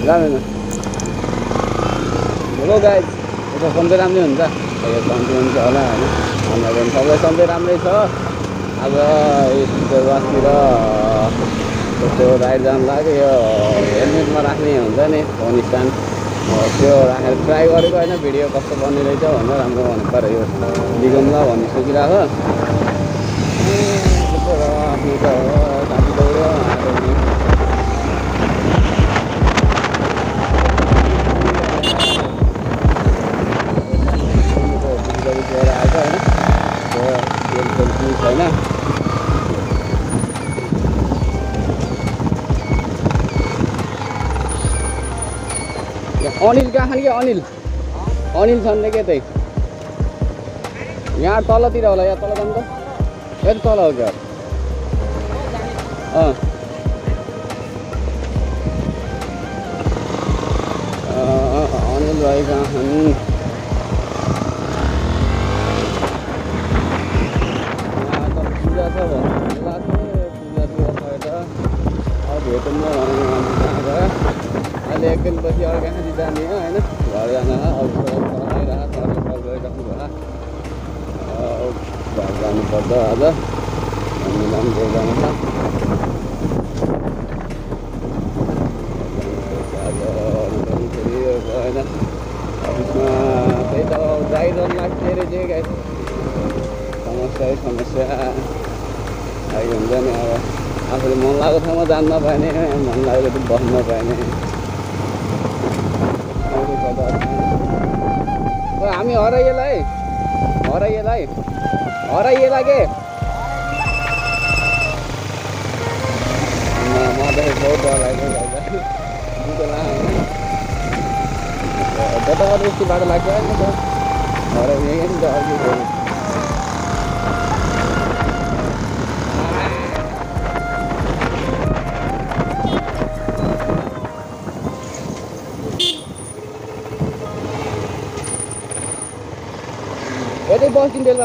जाँदैन। Hello guys, यता सधैँ राम्रै हुन्छ, यो सन्चै हुन्छ होला होइन। हामीलाई पनि सबै सधैँ राम्रै छ। आज शुक्रबारतिर त्यो राइड जानु लाग्यो। यो हेलमेटमा राख्ने हुन्छ नि फोन स्ट्यान्ड, त्यो राखेर ट्राई गरेको होइन, भिडियो कस्तो बन्ने रहेछ भनेर राम्रो भन्नु पऱ्यो। यो लिगौँला भन्ने सोचिरहेको आफ्नो त साथी दौड्यो आएर होइन, छैन। अनिल कहाँ खाने क्या? अनिल छन् के त्यही यहाँ तलतिर होला। यहाँ तल जानु त, यति तल हो क्या? अनिल भाइ कहाँ खानु? पूजा छ भन्नु पूजा भएर अब भेटौँ न भनेर अहिले एकदिनपछि अरू कहाँ जाने होइन, घर जान अब आइरहेको घर गइराख्नु होला। घर जानुपर्छ आज, हामीलाई पनि घर जानु छ। होइन अफिसमा त्यही त ड्राइभर लाग्थ्यो अरे जे गाई समस्या आइ हुन्छ नि। अब आफूले मन लागेको ठाउँमा जानु नपाइने, मन लागेको चाहिँ बस्नु नपाइने। हामी हराइएला के मलाई बहुत डर लाग्यो। जताबाट यस्तो बाटो लाग्छ नि त हराउने नि त। यतै बस्दिउँ बेलुका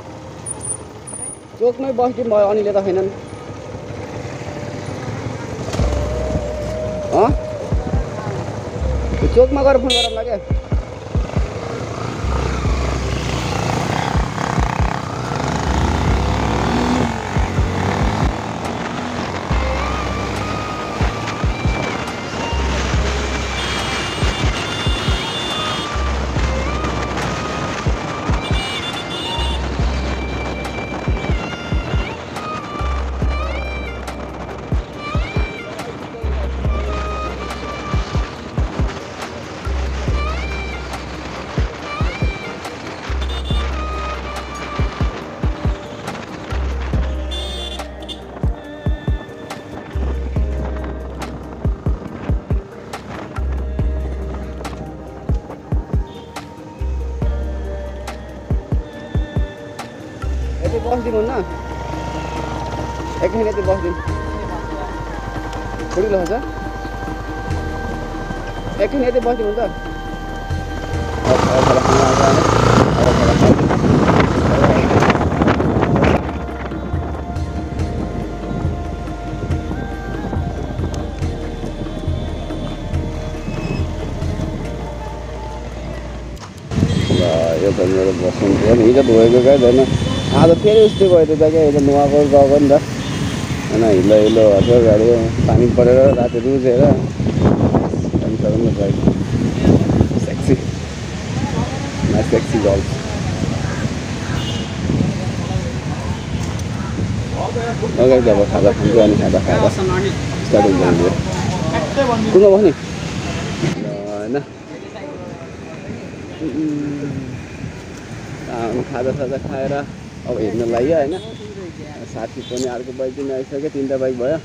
चोकमै बस्दिउँ भयो। अनिले त छैनन्। चोकमा गएर फोन गरौँला क्या? बस्दिउँ हुन्न? एकैछिन यति बस्दिउँ। ठुलो छ एकैछिन यति बस्दिउँ हुन्छ? यो त मेरो बस्नु थियो नि, हिजो धोएको क्या छैन। आज फेरि उस्तै भयो त क्या, हिजो नुहाएको गएको नि त होइन। हिलो हट्यो गाडी, पानी परेर राति रुजेर सेक्सी गर्ल। अगाडि अब खाजा खान्छु, अनि खाजा खाएर स्टार्ट हुन्छ हामीले। कुनमा बस्ने होइन, खाजा खाएर अब हिँड्न लाग्यो होइन। साथी पनि अर्को बाइक पनि आइसक्यो, 3टा बाइक भयो।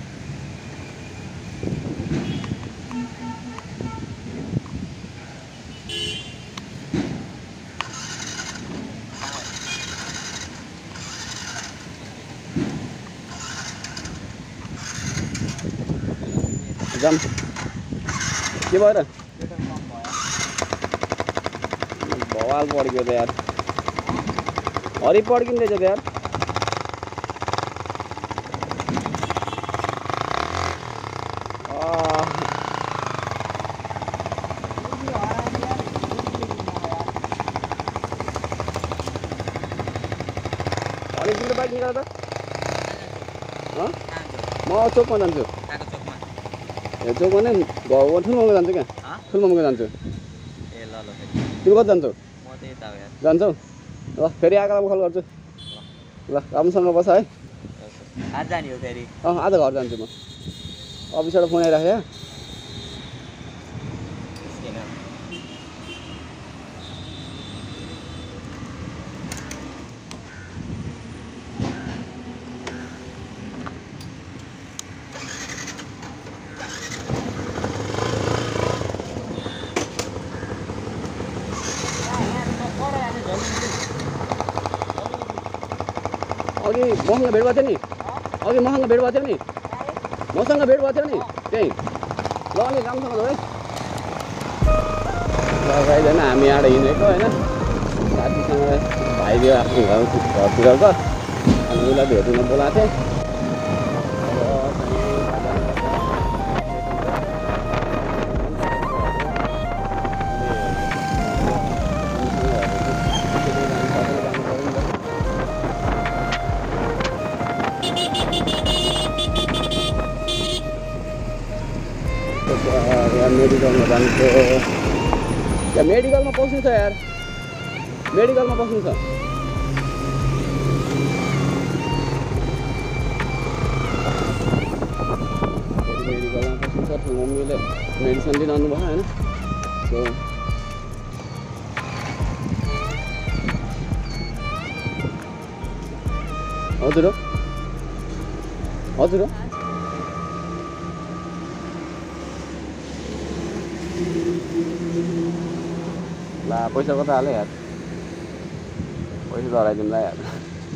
जाम के भयो र? बवाल पड्क्यो त यार, हरि पड्किँदैछ त यार। गर त म चोकमा जान्छु ए चोकमा नै ठुलमाको जान्छु क्या ठुलमाको जान्छु तिमी कति जान्छौ जान्छौ ल फेरि आएको म कल गर्छु ल राम्रोसँग बस है आज जाने हो फेरि आज घर जान्छु म अफिसबाट फोन आइराखेँ अघि मसँग भेट भएको थियो नि अघि मसँग भेट भएको थियो नि मसँग भेट भएको थियो नि त्यही ल अनि राम्रोसँग है लगाइँदैन हामी यहाँ हिँडेको होइन साथीसँग भाइदियो आफ्नो घरतिरको अनि उसलाई भेट्न बोलाएको थिएँ मेडिकलमा जान्छ या मेडिकलमा पस्नु छ यार मेडिकलमा पस्नु छ मेडिकलमा पस्नु छ ठुलो मम्मीले मेडिसिन दिनु भयो होइन सो हजुर हजुर ला पैसा कता हाल्यो यार पैसा त हराइदिउँ ल यार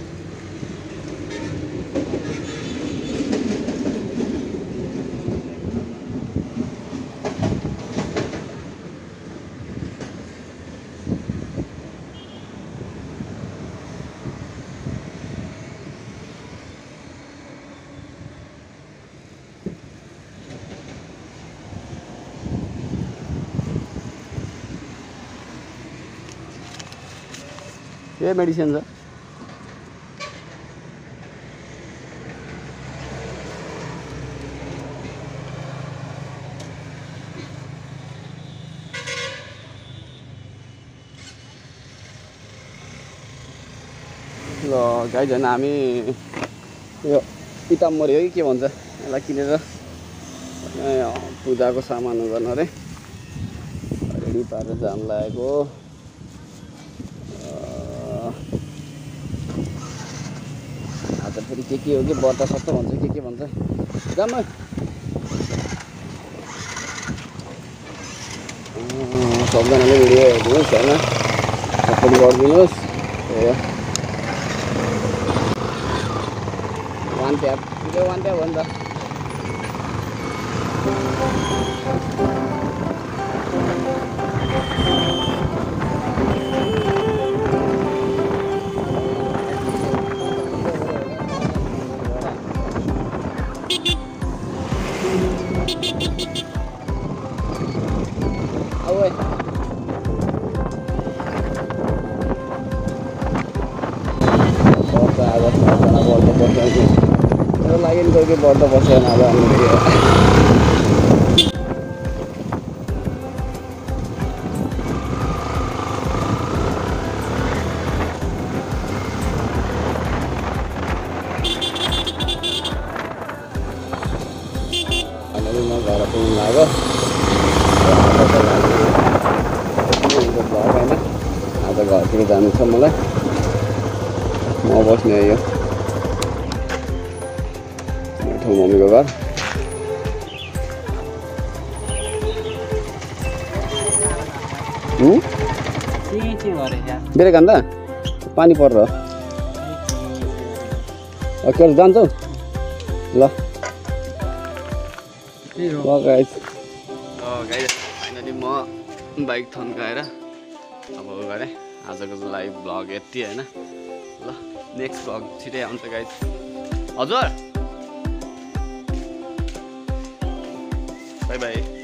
के मेडिसिन छ ल गाइज होइन हामी यो पिताम्बरी हो कि के भन्छ यसलाई किनेर पूजाको सामान गर्न अरे रेडी पारेर जान लागेको आज फेरि के हो कि व्रत सत्त भन्छ के भन्छ जाम सबजनाले भिडियो हेरिदिनुहोस् होइन सपोर्ट गरिदिनुहोस् वान ट्याप हो नि त मेरो लागि नि कोही कोही बढ्दो बसेन अब म घर पुग्नु लाग्यो होइन आज घरतिर जानु छ मलाई म बस्ने यो मम्मीको घर बेरे खान्दा पानी पर्छ के जान्छौ ल फाइनली म बाइक थन्काएर अब गरेँ आजको लाइभ भ्लग यति होइन ल नेक्स्ट भ्लग छिटै आउँछ गाइज हजुर बाई बाई